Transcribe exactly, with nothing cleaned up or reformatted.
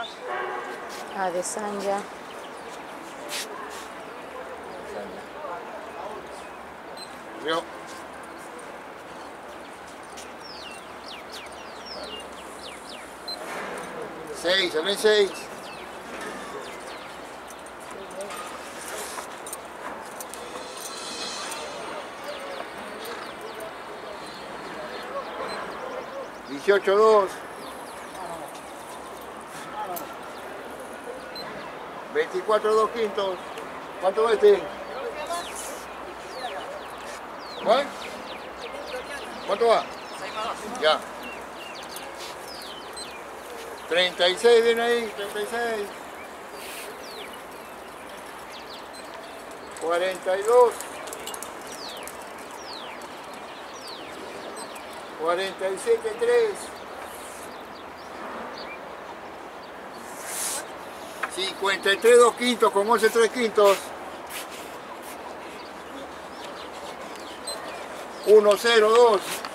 Adesanya. Yo. Seis, también seis. Dieciocho dos. Veinticuatro dos quintos. ¿Cuánto va este? ¿Cuál? ¿Cuánto va? Ya. treinta y seis viene ahí, treinta y seis. cuarenta y dos. cuarenta y siete tres. cincuenta y tres dos quintos con once tres quintos. uno cero dos.